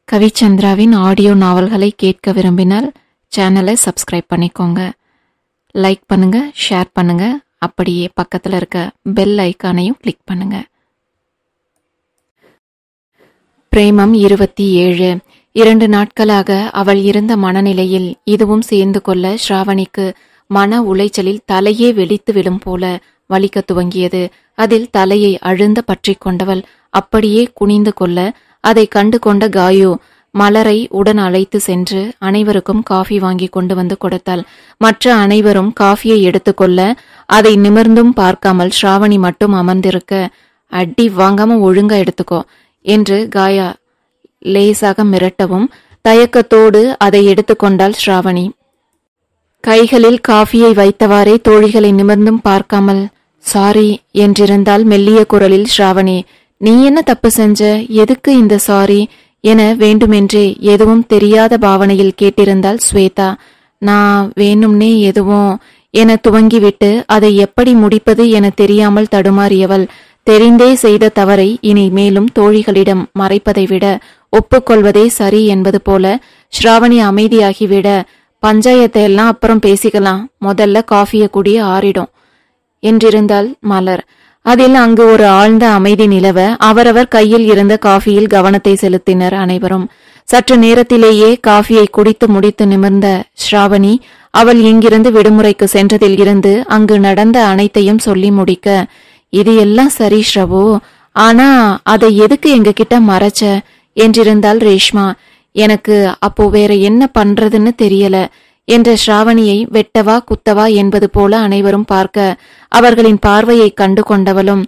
கவி சந்திராவின் audio நாவல்களை கேட்க விரும்பினால் சேனலை சப்ஸ்கிரைப் பண்ணிக்கோங்க. லைக் பண்ணுங்க, ஷேர் பண்ணுங்க, அப்படியே பக்கத்தில் இருக்க பெல் ஐக்கானையும் கிளிக் பண்ணுங்க. பிரேமம் 27. 2 நாட்களாக அவள் இருந்த மனநிலையில் இதுவும் சேர்ந்து கொள்ள ஸ்ராவணிக்கு மன உளைச்சலில் தலையே வெடித்து விடும் போல வலிக்க துவங்கியது. அதில் தலையை அழுந்த பற்றி கொண்டவள் அப்படியே குனிந்து கொள்ள அதை கண்டு கொண்ட காயு மலரை உடன் அழைத்து சென்று அனைவருக்கும் காஃபி வாங்கி கொண்டு வந்து கொடுத்தாள். மற்ற அனைவரும் காஃபியை எடுத்துக்கொள்ள அதை நிமிர்ந்தும் பார்க்காமல் ஸ்ராவணி மட்டும் அமர்ந்திருக்க, அடி வாங்காம ஒழுங்கா எடுத்துக்கோ என்று காயா லேசாக மிரட்டவும் தயக்கத்தோடு அதை எடுத்துக்கொண்டாள் ஸ்ராவணி. கைகளில் காஃபியை வைத்தவாறே தோழிகளை நிமிர்ந்தும் பார்க்காமல் சாரி என்றிருந்தால் மெல்லிய குரலில் ஸ்ராவணி. நீ என்ன தப்பு செஞ்ச, எதுக்கு இந்த சாரி என வேண்டுமென்றே எதுவும் தெரியாத பாவனையில் கேட்டிருந்தாள் ஸ்வேதா. நான் வேணும்னே எதுவும் என துவங்கிவிட்டு அதை எப்படி முடிப்பது என தெரியாமல் தடுமாறியவள் தெரிந்தே செய்த தவறை இனி மேலும் தோழிகளிடம் மறைப்பதை விட ஒப்புக்கொள்வதே சரி என்பது போல ஸ்ராவணி அமைதியாகிவிட, பஞ்சாயத்தை எல்லாம் அப்புறம் பேசிக்கலாம், முதல்ல காஃபியை குடி ஆறிடும் என்றிருந்தாள் மலர். அதில் அங்கு ஒரு ஆழ்ந்த அமைதி நிலவ அவரவர் கையில் இருந்த காஃபியில் கவனத்தை செலுத்தினர் அனைவரும். சற்று நேரத்திலேயே காஃபியை குடித்து முடித்து நிமிர்ந்த ஸ்ராவணி அவள் இங்கிருந்து விடுமுறைக்கு சென்றதில் இருந்து அங்கு நடந்த அனைத்தையும் சொல்லி முடிக்க, இது எல்லாம் சரி ஸ்ரவு, ஆனா அதை எதுக்கு எங்க கிட்ட மறைச்ச என்றிருந்தாள் ரேஷ்மா. எனக்கு அப்போ வேற என்ன பண்றதுன்னு தெரியல என்ற ஸ்ராவணியை வெட்டவா குத்தவா என்பது போல அனைவரும் பார்க்க அவர்களின் பார்வையை கண்டு கொண்டவளும்,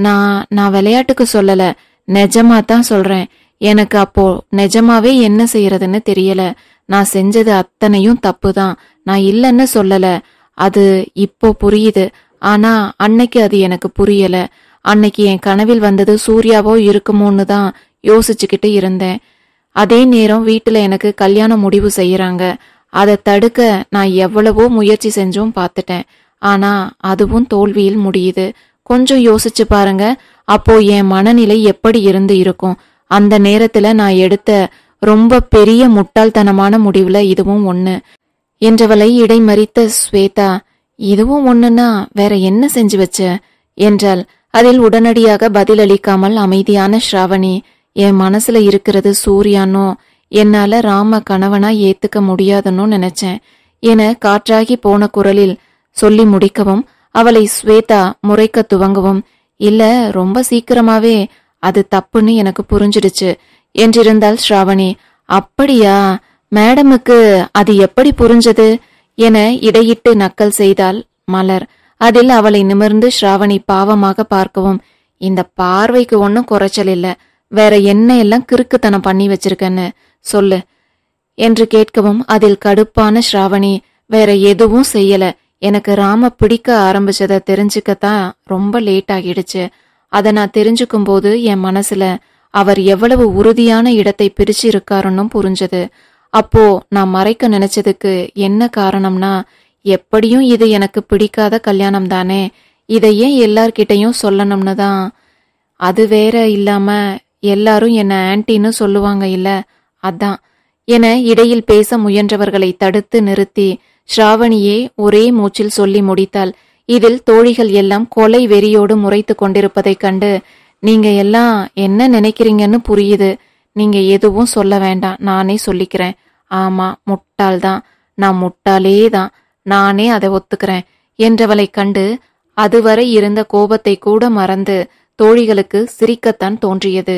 நான் விளையாட்டுக்கு சொல்லல, நிஜமா தான் சொல்றேன், எனக்கு அப்போ நிஜமாவே என்ன செய்யறதுன்னு தெரியல, நான் செஞ்சது அத்தனையும் தப்புதான், நான் இல்லைன்னு சொல்லல, அது இப்போ புரியுது, ஆனா அன்னைக்கு அது எனக்கு புரியல. அன்னைக்கு என் கனவில் வந்தது சூர்யாவோ இருக்குமோன்னு தான் யோசிச்சுக்கிட்டு இருந்தேன். அதே நேரம் வீட்டுல எனக்கு கல்யாணம் முடிவு செய்யறாங்க, அதை தடுக்க நான் எவ்வளவோ முயற்சி செஞ்சும் பார்த்துட்டேன், ஆனா அதுவும் தோல்வியில் முடியுது. கொஞ்சம் யோசிச்சு பாருங்க, அப்போ என் மனநிலை எப்படி இருந்து இருக்கும். அந்த நேரத்துல நான் எடுத்த ரொம்ப பெரிய முட்டாள்தனமான முடிவுல இதுவும் ஒண்ணு என்றவளை இடைமறித்த ஸ்வேதா. இதுவும் ஒண்ணுன்னா வேற என்ன செஞ்சு வச்ச என்றாள். அதில் உடனடியாக பதிலளிக்காமல் அமைதியான ஸ்ராவணி, என் மனசுல இருக்கிறது சூர்யானோ என்னால ராம கணவனா ஏத்துக்க முடியாதுன்னு நினைச்சேன் என காற்றாகி போன குரலில் சொல்லி முடிக்கவும் அவளை ஸ்வேதா முறைக்க துவங்கவும், இல்ல ரொம்ப சீக்கிரமாவே அது தப்புன்னு எனக்கு புரிஞ்சிடுச்சு என்றிருந்தாள் ஸ்ராவணி. அப்படியா, மேடமுக்கு அது எப்படி புரிஞ்சது என இடையிட்டு நக்கல் செய்தாள் மலர். அதில் அவளை நிமிர்ந்து ஸ்ராவணி பாவமாக பார்க்கவும், இந்த பார்வைக்கு ஒன்னும் குறைச்சல் இல்ல, வேற என்ன எல்லாம் கிறுக்குத்தனம் பண்ணி வச்சிருக்கன்னு சொல்லு என்று கேட்கவும் அதில் கடுப்பான ஸ்ராவணி, வேற எதுவும் செய்யல, எனக்கு ராம பிடிக்க ஆரம்பிச்சத தெரிஞ்சுக்கத்தான் ரொம்ப லேட் ஆகிடுச்சு. அதை நான் தெரிஞ்சுக்கும் போது என் மனசுல அவர் எவ்வளவு உறுதியான இடத்தை பிரிச்சு இருக்காருன்னு புரிஞ்சது. அப்போ நான் மறைக்க நினைச்சதுக்கு என்ன காரணம்னா, எப்படியும் இது எனக்கு பிடிக்காத கல்யாணம் தானே, இதை ஏன் எல்லார்கிட்டையும் சொல்லணும்னு தான். அது வேற இல்லாம எல்லாரும் என்ன ஆன்டின்னு சொல்லுவாங்க இல்ல, அதான் என இடையில் பேச முயன்றவர்களை தடுத்து நிறுத்தி ஸ்ராவணியே ஒரே மூச்சில் சொல்லி முடித்தாள். இதில் தோழிகள் எல்லாம் கொலை வெறியோடு முறைத்து கொண்டிருப்பதைக் கண்டு, நீங்க எல்லாம் என்ன நினைக்கிறீங்கன்னு புரியுது, நீங்க எதுவும் சொல்ல வேண்டாம், நானே சொல்லிக்கிறேன். ஆமா, முட்டாள்தான், நான் முட்டாளே தான், நானே அதை ஒத்துக்கிறேன் என்றவளை கண்டு அதுவரை இருந்த கோபத்தை கூட மறந்து தோழிகளுக்கு சிரிக்கத்தான் தோன்றியது.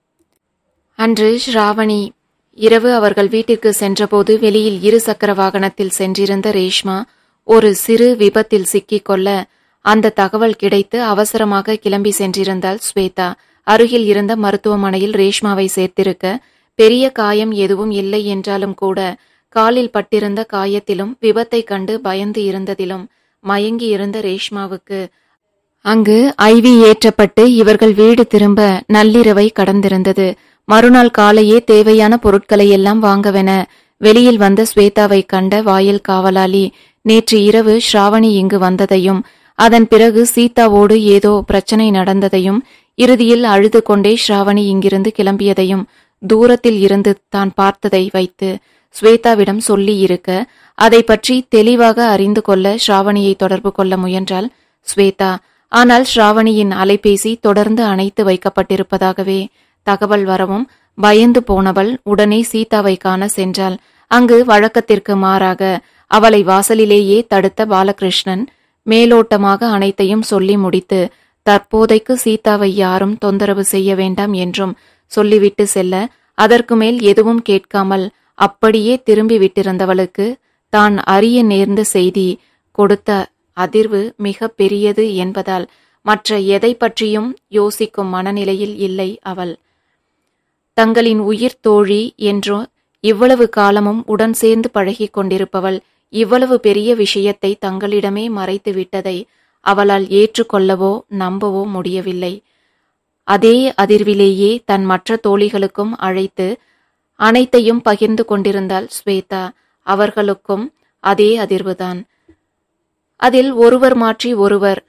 அன்று ஸ்ராவணி இரவு அவர்கள் வீட்டிற்கு சென்றபோது வெளியில் 2 சக்கர வாகனத்தில் சென்றிருந்த ரேஷ்மா ஒரு சிறு விபத்தில் சிக்கிக்கொள்ள அந்த தகவல் கிடைத்து அவசரமாக கிளம்பி சென்றிருந்தாள் ஸ்வேதா. அருகில் இருந்த மருத்துவமனையில் ரேஷ்மாவை சேர்த்திருக்க பெரிய காயம் எதுவும் இல்லை என்றாலும் கூட காலில் பட்டிருந்த காயத்திலும் விபத்தை கண்டு பயந்து இருந்ததிலும் மயங்கி இருந்த ரேஷ்மாவுக்கு அங்கு ஐவி ஏற்றப்பட்டு இவர்கள் வீடு திரும்ப நள்ளிரவை கடந்திருந்தது. மறுநாள் காலையே தேவையான பொருட்களை எல்லாம் வாங்கவென வெளியில் வந்த ஸ்வேதாவை கண்ட வாயில் காவலாளி நேற்று இரவு ஸ்ராவணி இங்கு வந்ததையும் அதன் பிறகு சீதாவோடு ஏதோ பிரச்சனை நடந்ததையும் இறுதியில் அழுது கொண்டே ஸ்ராவணி இங்கிருந்து கிளம்பியதையும் தூரத்தில் இருந்து தான் பார்த்ததை வைத்து ஸ்வேதாவிடம் சொல்லி இருக்க அதை பற்றி தெளிவாக அறிந்து கொள்ள ஸ்ராவணியை தொடர்பு கொள்ள முயன்றாள் ஸ்வேதா. ஆனால் ஸ்ராவணியின் அலைபேசி தொடர்ந்து அணைத்து வைக்கப்பட்டிருப்பதாகவே தகவல் வரவும் பயந்து போனவள் உடனே சீதாவை காண சென்றாள். அங்கு வழக்கத்திற்கு மாறாக அவளை வாசலிலேயே தடுத்த பாலகிருஷ்ணன் மேலோட்டமாக அனைத்தையும் சொல்லி முடித்து தற்போதைக்கு சீதாவை யாரும் தொந்தரவு செய்ய வேண்டாம் என்றும் சொல்லிவிட்டு செல்ல, அதற்கு மேல் எதுவும் கேட்காமல் அப்படியே திரும்பி விட்டிருந்தவளுக்கு தான் அறிய நேர்ந்த செய்தி கொடுத்த அதிர்வு மிக பெரியது என்பதால் மற்ற எதை பற்றியும் யோசிக்கும் மனநிலையில் இல்லை அவள். தங்களின் உயிர் தோழி என்றோ இவ்வளவு காலமும் உடன் சேர்ந்து பழகிக் கொண்டிருப்பவள் இவ்வளவு பெரிய விஷயத்தை தங்களிடமே மறைத்து விட்டதை அவளால் ஏற்றுக்கொள்ளவோ நம்பவோ முடியவில்லை. அதே அதிர்விலேயே தன் மற்ற தோழிகளுக்கும் அழைத்து அனைத்தையும் பகிர்ந்து கொண்டிருந்தாள் ஸ்வேதா. அவர்களுக்கும் அதே அதிர்வுதான். அதில் ஒருவர் மாற்றி ஒருவர்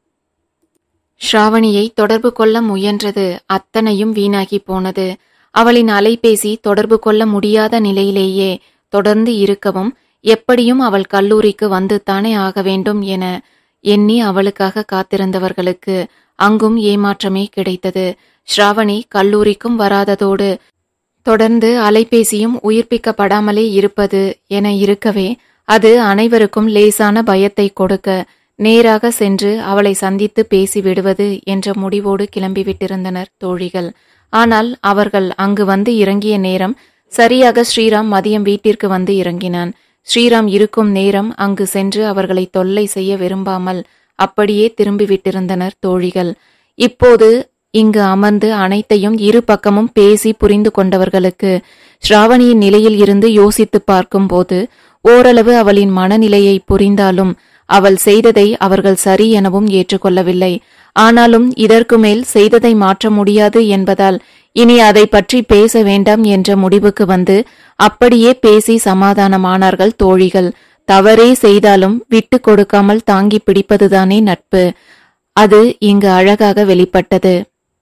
ஸ்ராவணியை தொடர்பு கொள்ள முயன்றது அத்தனையும் வீணாகி போனது. அவளின் அலைபேசி தொடர்பு கொள்ள முடியாத நிலையிலேயே தொடர்ந்து இருக்கவும், எப்படியும் அவள் கல்லூரிக்கு வந்து தானே ஆக வேண்டும் என எண்ணி அவளுக்காக காத்திருந்தவர்களுக்கு அங்கும் ஏமாற்றமே கிடைத்தது. ஸ்ராவணி கல்லூரிக்கும் வராததோடு தொடர்ந்து அலைபேசியும் உயிர்ப்பிக்கப்படாமலே இருப்பது என இருக்கவே, அது அனைவருக்கும் லேசான பயத்தை கொடுக்க நேராக சென்று அவளை சந்தித்து பேசி விடுவது என்ற முடிவோடு கிளம்பிவிட்டிருந்தனர் தோழிகள். ஆனால் அவர்கள் அங்கு வந்து இறங்கிய நேரம் சரியாக ஸ்ரீராம் மதியம் வீட்டிற்கு வந்து இறங்கினான். ஸ்ரீராம் இருக்கும் நேரம் அங்கு சென்று அவர்களை தொல்லை செய்ய விரும்பாமல் அப்படியே திரும்பிவிட்டிருந்தனர் தோழிகள். இப்போது இங்கு அமர்ந்து அனைத்தையும் இரு பக்கமும் பேசி புரிந்து கொண்டவர்களுக்கு ஸ்ராவணியின் நிலையில் இருந்து யோசித்து பார்க்கும்போது ஓரளவு அவளின் மனநிலையை புரிந்தாலும் அவள் செய்ததை அவர்கள் சரி எனவும் ஏற்றுக்கொள்ளவில்லை. ஆனாலும் இதற்கு மேல் செய்ததை மாற்ற முடியாது என்பதால் இனி அதை பற்றி பேச வேண்டாம் என்ற முடிவுக்கு வந்து அப்படியே பேசி சமாதானமானார்கள் தோழிகள். தவறே செய்தாலும் விட்டு கொடுக்காமல் தாங்கி பிடிப்பதுதானே நட்பு. அது இங்கு அழகாக வெளிப்பட்டது.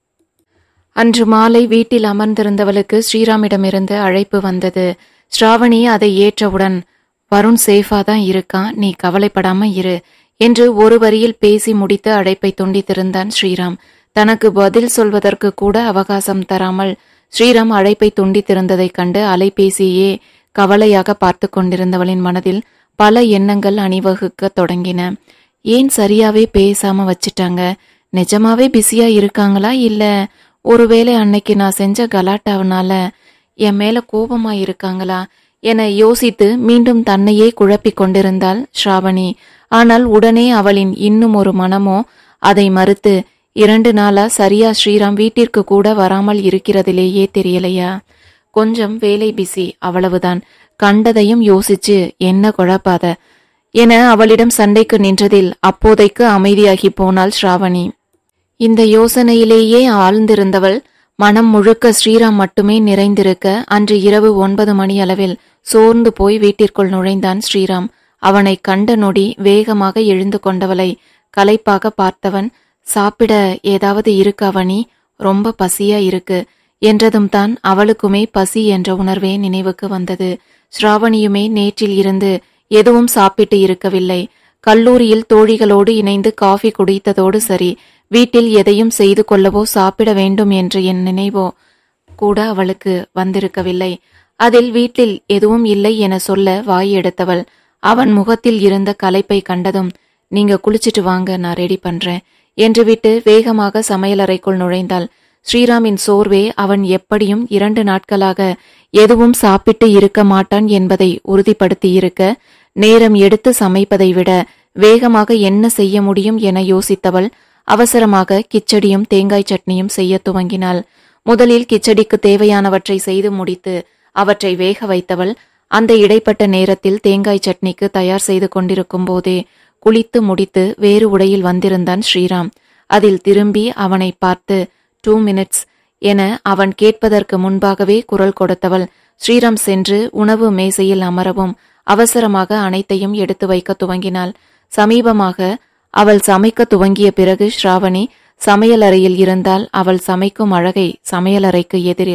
அன்று மாலை வீட்டில் அமர்ந்திருந்தவளுக்கு ஸ்ரீராமிடமிருந்து அழைப்பு வந்தது. ஸ்ராவணி அதை ஏற்றவுடன், வருண் சேஃபா தான் இருக்கான், நீ கவலைப்படாம இரு என்று ஒரு வரியில் பேசி முடித்து அழைப்பை துண்டித்திருந்தான் ஸ்ரீராம். தனக்கு பதில் சொல்வதற்கு கூட அவகாசம் தராமல் ஸ்ரீராம் அழைப்பை துண்டித்திருந்ததைக் கண்டு அலைபேசியே கவலையாக பார்த்து கொண்டிருந்தவளின் மனதில் பல எண்ணங்கள் அணிவகுக்க தொடங்கின. ஏன் சரியாவே பேசாம வச்சிட்டாங்க? நிஜமாவே பிஸியா இருக்காங்களா, இல்ல ஒருவேளை அன்னைக்கு நான் செஞ்ச கலாட்டாவனால என் மேல கோபமா இருக்காங்களா என யோசித்து மீண்டும் தன்னையே குழப்பிக் கொண்டிருந்தாள் ஸ்ராவணி. ஆனால் உடனே அவளின் இன்னும் ஒரு மனமோ அதை மறுத்து, 2 நாளா சரியா ஸ்ரீராம் வீட்டிற்கு கூட வராமல் இருக்கிறதிலேயே தெரியலையா? கொஞ்சம் வேலை பிஸி, அவ்வளவுதான். கண்டதையும் யோசிச்சு என்ன குழப்பாத என அவளிடம் சண்டைக்கு நின்றதில் அப்போதைக்கு அமைதியாகி போனாள் ஸ்ராவணி. இந்த யோசனையிலேயே ஆழ்ந்திருந்தவள் மனம் முழுக்க ஸ்ரீராம் மட்டுமே நிறைந்திருக்க அன்று இரவு 9 மணி அளவில் சோர்ந்து போய் வீட்டிற்குள் நுழைந்தான் ஸ்ரீராம். அவனை கண்ட நொடி வேகமாக எழுந்து கொண்டவளை களைப்பாக பார்த்தவன், சாப்பிட ஏதாவது இருக்கு அவனி? ரொம்ப பசியா இருக்கு என்றதும் தான் அவளுக்குமே பசி என்ற உணர்வே நினைவுக்கு வந்தது. ஸ்ராவணியுமே நேற்றில் இருந்து எதுவும் சாப்பிட்டு இருக்கவில்லை. கல்லூரியில் தோழிகளோடு இணைந்து காஃபி குடித்ததோடு சரி, வீட்டில் எதையும் செய்து கொள்ளவோ சாப்பிட வேண்டும் என்ற என் நினைவோ கூட அவளுக்கு வந்திருக்கவில்லை. அதில் வீட்டில் எதுவும் இல்லை என சொல்ல வாய் எடுத்தவள் அவன் முகத்தில் இருந்த களைப்பை கண்டதும், நீங்க குளிச்சிட்டு வாங்க, நான் ரெடி பண்றேன் என்று விட்டு வேகமாக சமையலறைக்குள் நுழைந்தாள். ஸ்ரீராமின் சோர்வே அவன் எப்படியும் 2 நாட்களாக எதுவும் சாப்பிட்டு இருக்க மாட்டான் என்பதை உறுதிப்படுத்தி இருக்க, நேரம் எடுத்து சமைப்பதை விட வேகமாக என்ன செய்ய முடியும் என யோசித்தவள் அவசரமாக கிச்சடியும் தேங்காய் சட்னியும் செய்ய துவங்கினாள். முதலில் கிச்சடிக்கு தேவையானவற்றை செய்து முடித்து அவற்றை வேக வைத்தவள் அந்த இடைப்பட்ட நேரத்தில் தேங்காய் சட்னிக்கு தயார் செய்து கொண்டிருக்கும் போதே குளித்து முடித்து வேறு உடையில் வந்திருந்தான் ஸ்ரீராம். அதில் திரும்பி அவனை பார்த்து 2 minutes என அவன் கேட்பதற்கு முன்பாகவே குரல் கொடுத்தவள் ஸ்ரீராம் சென்று உணவு மேசையில் அமரவும் அவசரமாக அனைத்தையும் எடுத்து வைக்க துவங்கினாள். சமீபமாக அவள் சமைக்க துவங்கிய பிறகு ஸ்ராவணி சமையலறையில் இருந்தால் அவள் சமைக்கும் அழகை சமையலறைக்கு எதிரில்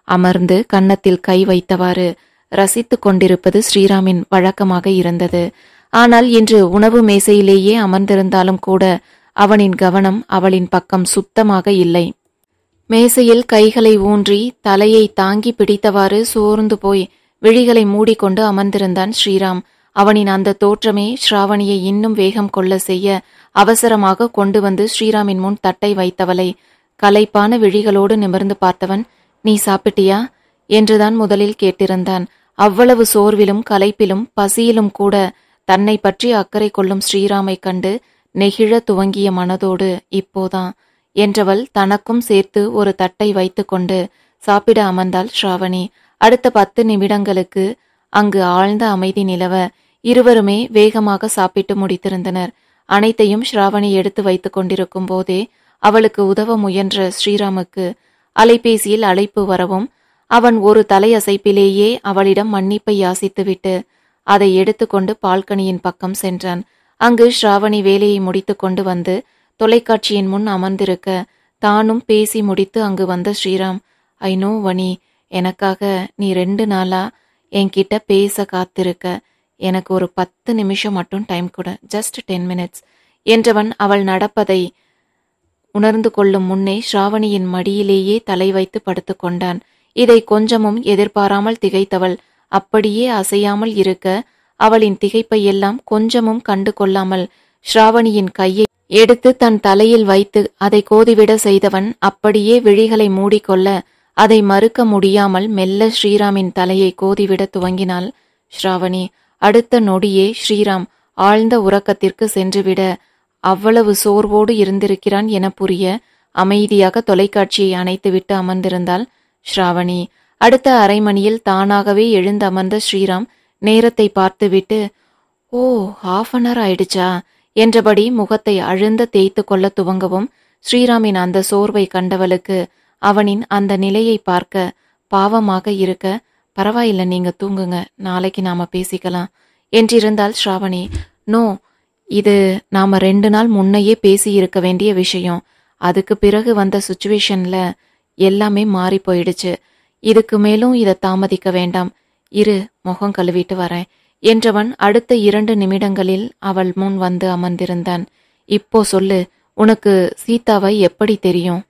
அமர்ந்து கன்னத்தில் கை வைத்தவாறு ரசித்து கொண்டிருப்பது ஸ்ரீராமின் வழக்கமாக இருந்தது. ஆனால் இன்று உணவு மேசையிலேயே அமர்ந்திருந்தாலும் கூட அவனின் கவனம் அவளின் பக்கம் சுத்தமாக இல்லை. மேசையில் கைகளை ஊன்றி தலையை தாங்கி பிடித்தவாறு சோர்ந்து போய் விழிகளை மூடிக்கொண்டு அமர்ந்திருந்தான் ஸ்ரீராம். அவனின் அந்த தோற்றமே ஸ்ராவணியை இன்னும் வேகம் கொள்ள செய்ய அவசரமாக கொண்டு வந்து ஸ்ரீராமின் முன் தட்டை வைத்தவளை களைப்பான விழிகளோடு நிமிர்ந்து பார்த்தவன், நீ சாப்பிட்டியா என்றுதான் முதலில் கேட்டிருந்தான். அவ்வளவு சோர்விலும் களைப்பிலும் பசியிலும் கூட தன்னை பற்றி அக்கறை கொள்ளும் ஸ்ரீராமை கண்டு நெகிழ துவங்கிய மனதோடு இப்போதான் என்றவள் தனக்கும் சேர்த்து ஒரு தட்டை வைத்து கொண்டு சாப்பிட அமர்ந்தாள் ஸ்ராவணி. அடுத்த 10 நிமிடங்களுக்கு அங்கு ஆழ்ந்த அமைதி நிலவ இருவருமே வேகமாக சாப்பிட்டு முடித்திருந்தனர். அனைத்தையும் ஸ்ராவணி எடுத்து வைத்து கொண்டிருக்கும் போதே அவளுக்கு உதவ முயன்ற ஸ்ரீராமுக்கு அலைபேசியில் அழைப்பு வரவும் அவன் ஒரு தலையசைப்பிலேயே அவளிடம் மன்னிப்பை யாசித்துவிட்டு அதை எடுத்துக்கொண்டு பால்கனியின் பக்கம் சென்றான். அங்கு ஸ்ராவணி வேலையை முடித்து கொண்டு வந்து தொலைக்காட்சியின் முன் அமர்ந்திருக்க தானும் பேசி முடித்து அங்கு வந்த ஸ்ரீராம், ஐ நோ வனி, எனக்காக நீ 2 நாளா என்கிட்ட பேச காத்திருக்க. எனக்கு ஒரு 10 நிமிஷம் மட்டும் டைம் கொடு, ஜஸ்ட் 10 மினிட்ஸ் என்றவன் அவள் நடப்பதை உணர்ந்து கொள்ளும் முன்னே ஸ்ராவணியின் மடியிலேயே தலை வைத்து படுத்து கொண்டான். இதை கொஞ்சமும் எதிர்பாராமல் திகைத்தவள் அப்படியே அசையாமல் இருக்க அவளின் திகைப்பை எல்லாம் கொஞ்சமும் கண்டு கொள்ளாமல் ஸ்ராவணியின் கையை எடுத்து தன் தலையில் வைத்து அதை கோதிவிட செய்தவன் அப்படியே விழிகளை மூடிக்கொள்ள அதை மறுக்க முடியாமல் மெல்ல ஸ்ரீராமின் தலையை கோதிவிட துவங்கினாள் ஸ்ராவணி. அடுத்த நொடியே ஸ்ரீராம் ஆழ்ந்த உறக்கத்திற்கு சென்றுவிட அவ்வளவு சோர்வோடு இருந்திருக்கிறான் என புரிய அமைதியாக தொலைக்காட்சியை அணைத்துவிட்டு அமர்ந்திருந்தாள் ஸ்ராவணி. அடுத்த அரை மணியில் தானாகவே எழுந்து அமர்ந்த ஸ்ரீராம் நேரத்தை பார்த்துவிட்டு, ஓ, 1/2 hour ஆயிடுச்சா என்றபடி முகத்தை அழுந்த தேய்த்து கொள்ள துவங்கவும் ஸ்ரீராமின் அந்த சோர்வை கண்டவளுக்கு அவனின் அந்த நிலையை பார்க்க பாவமாக இருக்க, பரவாயில்ல, நீங்க தூங்குங்க, நாளைக்கு நாம பேசிக்கலாம் என்றிருந்தாள் ஸ்ராவணி. நோ, இது நாம 2 நாள் முன்னையே பேசி இருக்க வேண்டிய விஷயம். அதுக்கு பிறகு வந்த சுச்சுவேஷன்ல எல்லாமே மாறி போயிடுச்சு. இதுக்கு மேலும் இதை தாமதிக்க வேண்டாம். இரு, முகம் கழுவிட்டு வரேன் என்றவன் அடுத்த 2 நிமிடங்களில் அவள் முன் வந்து அமர்ந்திருந்தான். இப்போ சொல்லு, உனக்கு சீதாவை எப்படி தெரியும்?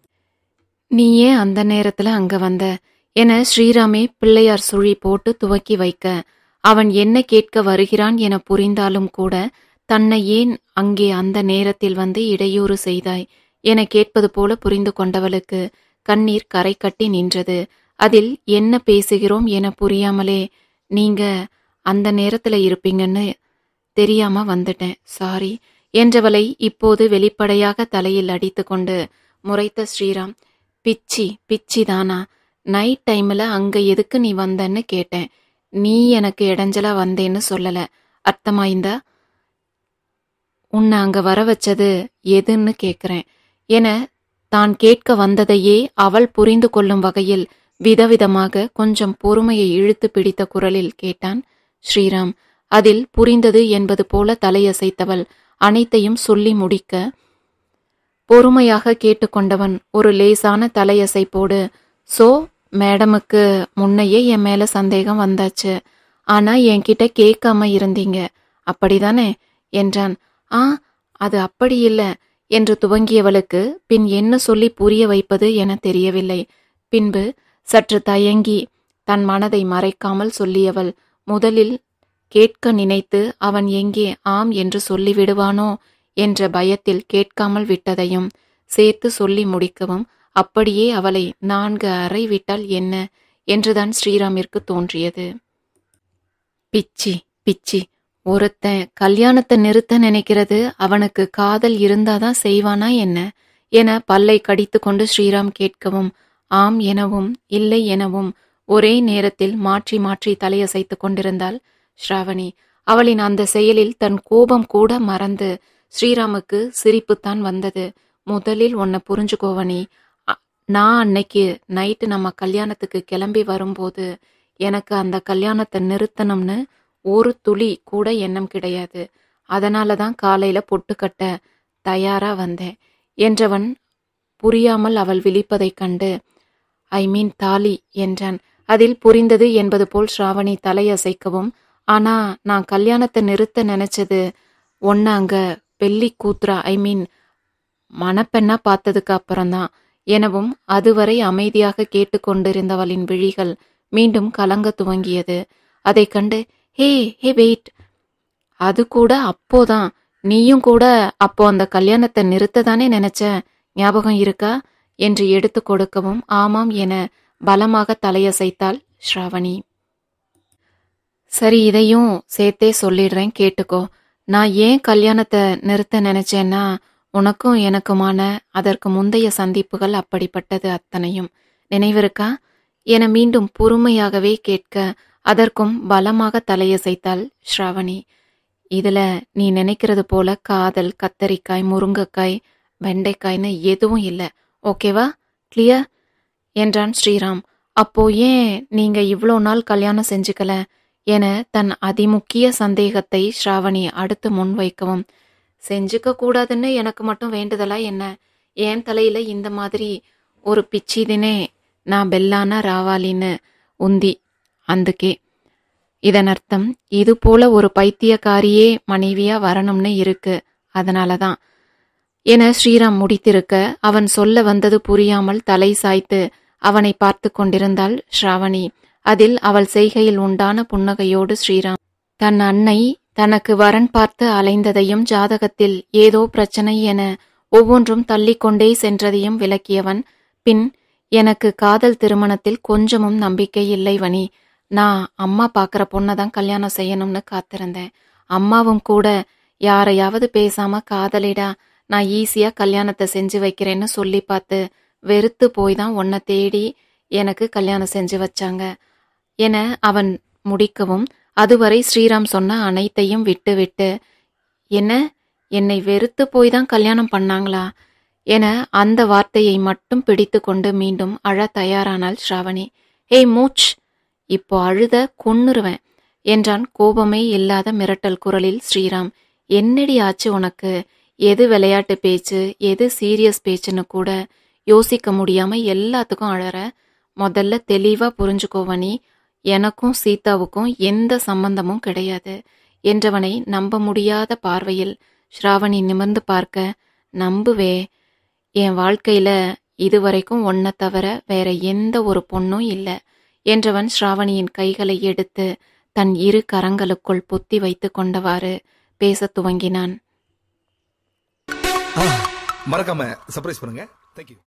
நீ ஏன் அந்த நேரத்துல அங்க வந்த என ஸ்ரீராமே பிள்ளையார் சுழி போட்டு துவக்கி வைக்க அவன் என்ன கேட்க வருகிறான் என புரிந்தாலும் கூட தன்னை ஏன் அங்கே அந்த நேரத்தில் வந்து இடையூறு செய்தாய் என கேட்பது போல புரிந்து கொண்டவளுக்கு கண்ணீர் கரை கட்டி நின்றது. அதில் என்ன பேசுகிறோம் என புரியாமலே, நீங்க அந்த நேரத்துல இருப்பீங்கன்னு தெரியாம வந்துட்டேன், சாரி என்றவளை இப்போது வெளிப்படையாக தலையில் அடித்து கொண்டு முறைத்த ஸ்ரீராம், பிச்சி தானா? நைட் டைம்ல அங்க எதுக்கு நீ வந்தன்னு கேட்டேன். நீ எனக்கு இடைஞ்சலா வந்தேன்னு சொல்லல, அர்த்தமாய்ந்தா? உன்னை அங்க வர வச்சது எதுன்னு கேட்கிறேன் என தான் கேட்க வந்ததையே அவள் புரிந்து கொள்ளும் வகையில் விதவிதமாக கொஞ்சம் பொறுமையை இழுத்து பிடித்த குரலில் கேட்டான் ஸ்ரீராம். அதில் புரிந்தது என்பது போல தலையசைத்தவள் அனைத்தையும் சொல்லி முடிக்க பொறுமையாக கேட்டுக்கொண்டவன் ஒரு லேசான தலையசைப்போடு, சோ மேடமுக்கு முன்னையே என் மேல சந்தேகம் வந்தாச்சு, ஆனா என்கிட்ட கேட்காம இருந்தீங்க, அப்படிதானே என்றான். அது அப்படி இல்ல என்று துவங்கியவளுக்கு பின் என்ன சொல்லி புரிய வைப்பது என தெரியவில்லை. பின்பு சற்று தயங்கி தன் மனதை மறைக்காமல் சொல்லியவள் முதலில் கேட்க நினைத்து அவன் எங்கே ஆம் என்று சொல்லிவிடுவானோ என்ற பயத்தில் கேட்காமல் விட்டதையும் சேர்த்து சொல்லி முடிக்கவும் அப்படியே அவளை 4 அறை விட்டால் என்ன என்றுதான் ஸ்ரீராமிற்கு தோன்றியது. பிச்சி ஒருத்தன் கல்யாணத்தை நிறுத்த நினைக்கிறது அவனுக்கு காதல் இருந்தாதான் செய்வானா என்ன என பல்லை கடித்து கொண்டு ஸ்ரீராம் கேட்கவும் ஆம் எனவும் இல்லை எனவும் ஒரே நேரத்தில் மாற்றி மாற்றி தலையசைத்து கொண்டிருந்தாள் ஸ்ராவணி. அவளின் அந்த செயலில் தன் கோபம் கூட மறந்து ஸ்ரீராமுக்கு சிரிப்புத்தான் வந்தது. முதலில் உன்னை புரிஞ்சுக்கோவனி, நான் அன்னைக்கு நைட்டு நம்ம கல்யாணத்துக்கு கிளம்பி வரும்போது எனக்கு அந்த கல்யாணத்தை நிறுத்தணும்னு ஒரு துளி கூட எண்ணம் கிடையாது. அதனாலதான் காலையில பொட்டுக்கட்ட தயாரா வந்தேன் என்றவன் புரியாமல் அவள் விழிப்பதைக் கண்டு, ஐ மீன் தாலி என்றான். அதில் புரிந்தது என்பது போல் ஸ்ராவணி தலையசைக்கவும், ஆனா நான் கல்யாணத்தை நிறுத்த நினைச்சது ஒன்னு அங்க பெல்லி கூத்துரா ஐ மீன் மணப்பெண்ணா பார்த்ததுக்கு அப்புறம்தான் எனவும் அதுவரை அமைதியாக கேட்டுக்கொண்டிருந்தவளின் விழிகள் மீண்டும் கலங்க துவங்கியது. அதை கண்டு ஹே ஹே வெயிட், அது கூட அப்போதான், நீயும் கூட அப்போ அந்த கல்யாணத்தை நிறுத்ததானே நினைச்ச, ஞாபகம் இருக்கா என்று எடுத்து கொடுக்கவும் ஆமாம் என பலமாக தலையசைத்தாள் ஸ்ராவணி. சரி, இதையும் சேர்த்தே சொல்லிடுறேன் கேட்டுக்கோ. நான் ஏன் கல்யாணத்தை நிறுத்த நினைச்சேன்னா, உனக்கும் எனக்குமான அதற்கு முந்தைய சந்திப்புகள் அப்படிப்பட்டது அத்தனையும் நினைவிருக்கா என மீண்டும் பொறுமையாகவே கேட்க அதற்கும் பலமாக தலையசைத்தாள் ஸ்ராவணி. இதுல நீ நினைக்கிறது போல காதல், கத்தரிக்காய், முருங்கைக்காய், வெண்டைக்காய்னு எதுவும் இல்லை, ஓகேவா, கிளியர் என்றான் ஸ்ரீராம். அப்போ ஏன் நீங்க இவ்வளோ நாள் கல்யாணம் செஞ்சுக்கல என தன் அதிமுக்கிய சந்தேகத்தை ஸ்ராவணி அடுத்து முன்வைக்கவும், செஞ்சுக்க கூடாதுன்னு எனக்கு மட்டும் வேண்டுதலா என்ன, ஏன் தலையில இந்த மாதிரி ஒரு பிச்சிதினே நான் பெல்லான ராவாலின்னு உந்தி అందుకే, இதன் அர்த்தம் இது போல ஒரு பைத்தியக்காரியே மனைவியா வரணும்னு இருக்கு, அதனாலதான் என ஸ்ரீராம் முடித்திருக்க அவன் சொல்ல வந்தது புரியாமல் தலை சாய்த்து அவனை பார்த்து கொண்டிருந்தாள் ஸ்ராவணி. அதில் அவள் செய்கையில் உண்டான புன்னகையோடு ஸ்ரீராம் தன் அன்னை தனக்கு வரன் பார்த்து அலைந்ததையும் ஜாதகத்தில் ஏதோ பிரச்சனை என ஒவ்வொன்றும் தள்ளிக்கொண்டே சென்றதையும் விளக்கியவன், பின் எனக்கு காதல் திருமணத்தில் கொஞ்சமும் நம்பிக்கை இல்லை வனி, நான் அம்மா பார்க்குற பொண்ணதான் கல்யாணம் செய்யணும்னு காத்திருந்தேன், அம்மாவும் கூட யாரையாவது பேசாம காதலிடா நான் ஈஸியா கல்யாணத்தை செஞ்சு வைக்கிறேன்னு சொல்லி பார்த்து வெறுத்து போய் தான் உன்னை தேடி எனக்கு கல்யாணம் செஞ்சு வச்சாங்க என அவன் முடிக்கவும், அதுவரை ஸ்ரீராம் சொன்ன அனைத்தையும் விட்டு விட்டு, என்ன என்னை வெறுத்து போய் தான் கல்யாணம் பண்ணாங்களா என அந்த வார்த்தையை மட்டும் பிடித்து கொண்டு மீண்டும் அழ தயாரானாள் ஸ்ராவணி. ஏய் மூச், இப்போ அழுத கொன்னுருவேன் என்றான் கோபமே இல்லாத மிரட்டல் குரலில் ஸ்ரீராம். என்னடி ஆச்சு உனக்கு, எது விளையாட்டு பேச்சு எது சீரியஸ் பேச்சுன்னு கூட யோசிக்க முடியாம எல்லாத்துக்கும் அழற, முதல்ல தெளிவா புரிஞ்சுக்கோவனி, எனக்கும் சீதாவுக்கும் எந்த சம்பந்தமும் கிடையாது என்றவனை நம்ப முடியாத பார்வையில் ஸ்ராவணி நிமிர்ந்து பார்க்க, நம்புவே, என் வாழ்க்கையில இதுவரைக்கும் ஒன்ன தவிர வேற எந்த ஒரு பொண்ணும் இல்லை என்றவன் ஸ்ராவணியின் கைகளை எடுத்து தன் இரு கரங்களுக்குள் பொத்தி வைத்து கொண்டவாறு பேசத் துவங்கினான். மறக்காம சர்ப்ரைஸ் பண்ணுங்க. தேங்க்யூ.